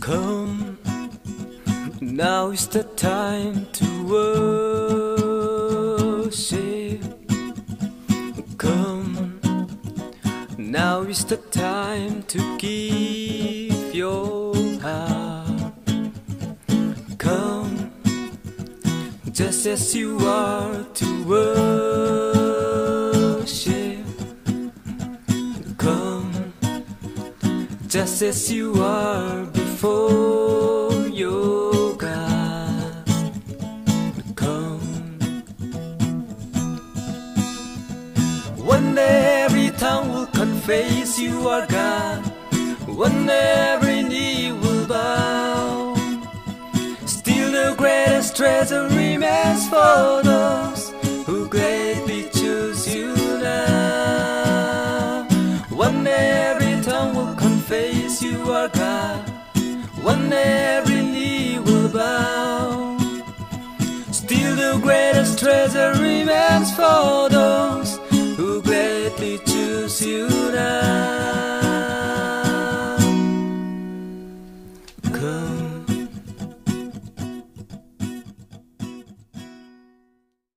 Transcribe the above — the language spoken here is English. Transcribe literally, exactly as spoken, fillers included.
Come, now is the time to worship. Come, now is the time to give your heart. Come, just as you are to worship. Come, just as you are before your God. Come, when every tongue will confess you are God, when every knee will bow, still the greatest treasure remains for those who gladly choose you now. When every tongue will confess you are God, when every knee will bow, still the greatest treasure remains for